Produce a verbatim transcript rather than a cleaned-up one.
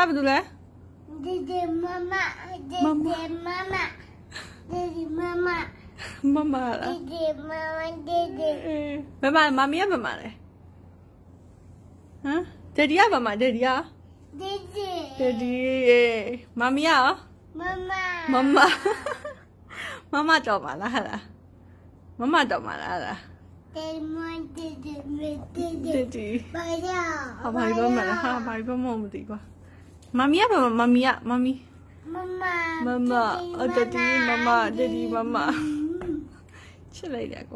ဘာလို့လဲ Didi mama, didi mama, didi mama, မမလား didi mama, didi. ဘယ်မှာမမီးကဘယ်မှာလဲဟမ်ဒက်ဒီကဘယ်မှာဒက်ဒီက Didi. ဒက်ဒီမမီးကရော Mama. မမမမတော်မှာလားဟာလားမမတော်မှာလားလား Didi mama, didi, ဒ didi. က်ဒီ Baya. ဟာဘာလို့မလဲဟာဘာလို့မမသိကွာမမီးကဘယ်မှာမမီးကမမီး Mama. မမအော်ဒက်ဒီမမဒက်ဒီမမချစ်လိုက်တယ်